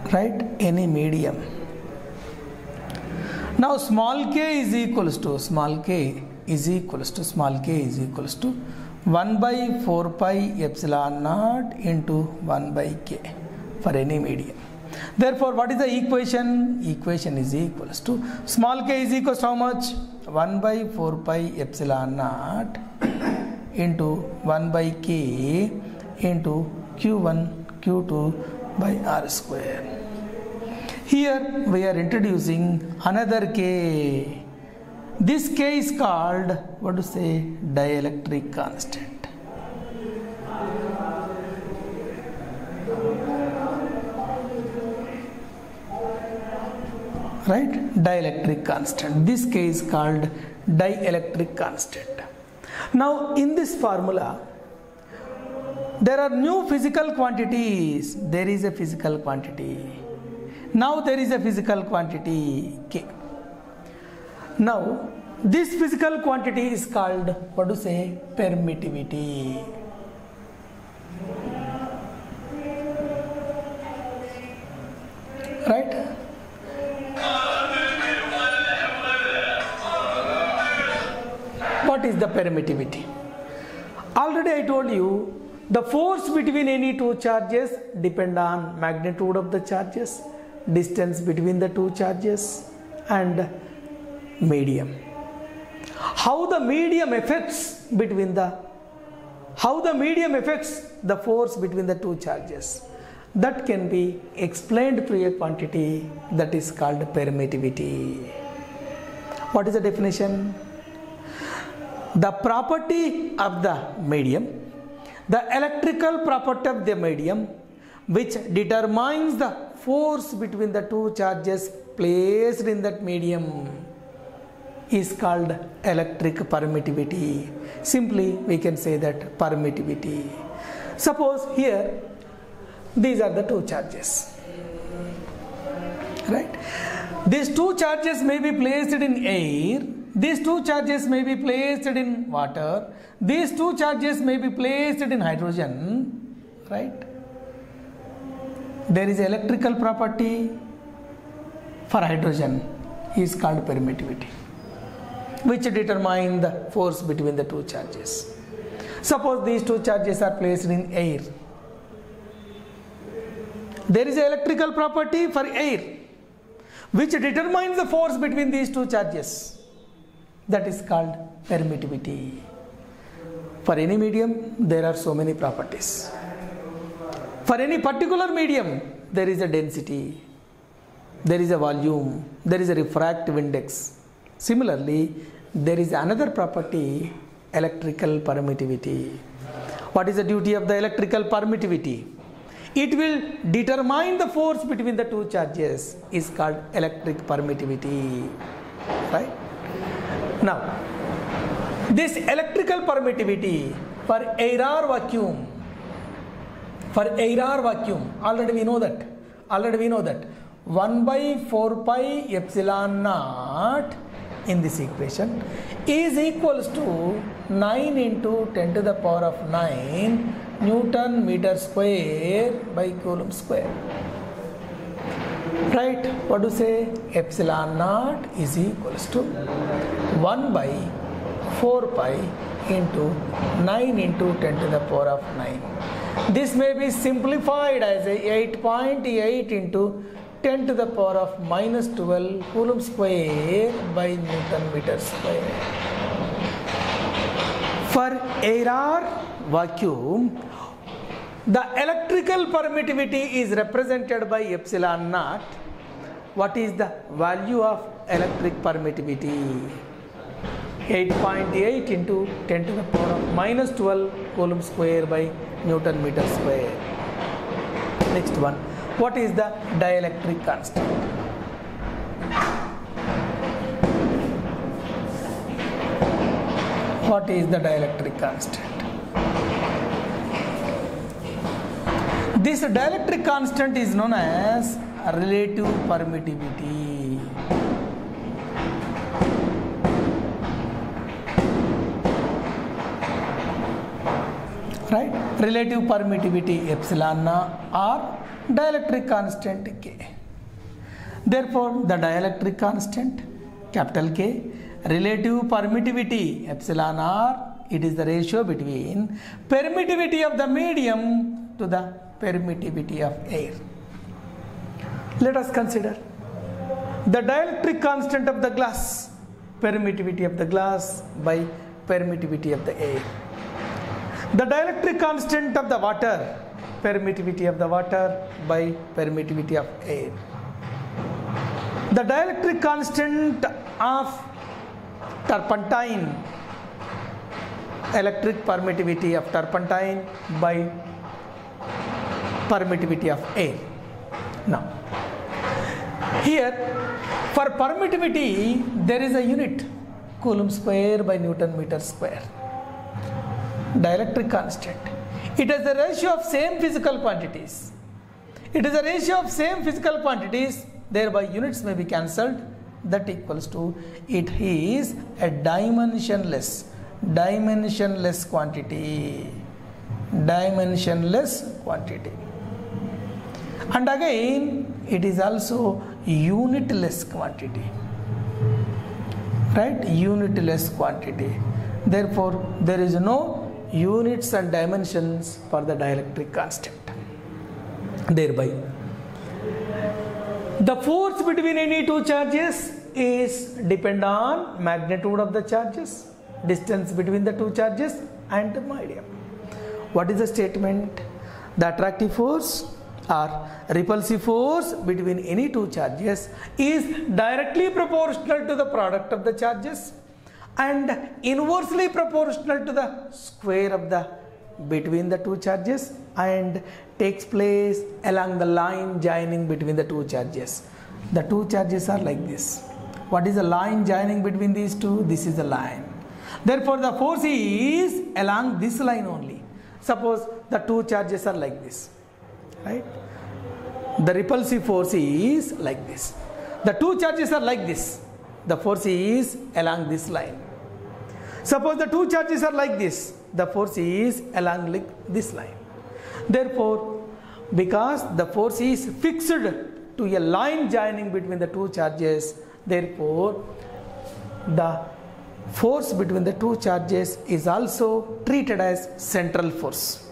right? Any medium. Now small k is equals to 1 by 4 pi epsilon naught into 1 by k for any medium. Therefore, what is the equation? Equation is equals to small k is equals to how much? 1 by 4 pi epsilon naught into 1 by k into q1 q2 by r square. Here we are introducing another k. This k is called, what to say, dielectric constant. Right? Dielectric constant. This k is called dielectric constant. Now in this formula, there are new physical quantities. There is a physical quantity. Now there is a physical quantity k. Now this physical quantity is called, what to say, permittivity. Right? What is the permittivity? Already I told you, the force between any two charges depend on magnitude of the charges, distance between the two charges, and medium. How the medium affects the force between the two charges, that can be explained through a quantity that is called permittivity. What is the definition? The property of the medium, the electrical property of the medium, which determines the force between the two charges placed in that medium, is called electric permittivity. Simply we can say that permittivity. Suppose here these are the two charges, right? These two charges may be placed in air, these two charges may be placed in water, these two charges may be placed in hydrogen, right? There is electrical property for hydrogen is called permittivity, which determine the force between the two charges. Suppose these two charges are placed in air. There is an electrical property for air which determines the force between these two charges. That is called permittivity. For any medium, there are so many properties. For any particular medium, there is a density, there is a volume, there is a refractive index. Similarly, there is another property, electrical permittivity. What is the duty of the electrical permittivity? It will determine the force between the two charges, is called electric permittivity, right? Now, this electrical permittivity for air or vacuum, already we know that 1 by 4 pi epsilon naught in this equation is equals to 9 into 10 to the power of 9 Newton meter square by Coulomb square. Right? What do you say? Epsilon naught is equals to 1 by 4 pi into 9 into 10 to the power of 9. This may be simplified as a 8.8 into 10 to the power of minus 12 Coulomb square by Newton meter square. For air or vacuum, the electrical permittivity is represented by epsilon naught. What is the value of electric permittivity? 8.8 into 10 to the power of minus 12 Coulomb square by Newton meter square. Next one. What is the dielectric constant? What is the dielectric constant? This dielectric constant is known as relative permittivity. right? Relative permittivity epsilon or dielectric constant K. Therefore, the dielectric constant capital K, relative permittivity epsilon r, it is the ratio between permittivity of the medium to the permittivity of air. Let us consider the dielectric constant of the glass, permittivity of the glass by permittivity of the air. The dielectric constant of the water, permittivity of the water by permittivity of air. The dielectric constant of turpentine, electric permittivity of turpentine by permittivity of air. Now, here for permittivity there is a unit, Coulomb square by Newton meter square. Dielectric constant, it is the ratio of same physical quantities. It is a ratio of same physical quantities, thereby units may be cancelled. That equals to, it is a dimensionless quantity, and again it is also unitless quantity, right? Unitless quantity. Therefore, there is no units and dimensions for the dielectric constant. Thereby, the force between any two charges is depend on magnitude of the charges, distance between the two charges and the medium. What is the statement? The attractive force or repulsive force between any two charges is directly proportional to the product of the charges and inversely proportional to the square of the between the two charges and takes place along the line joining between the two charges. The two charges are like this. What is the line joining between these two? This is the line. Therefore, the force is along this line only. Suppose the two charges are like this, right? The repulsive force is like this. The two charges are like this. The force is along this line. Suppose the two charges are like this. The force is along like this line. Therefore, because the force is fixed to a line joining between the two charges, therefore, the force between the two charges is also treated as central force.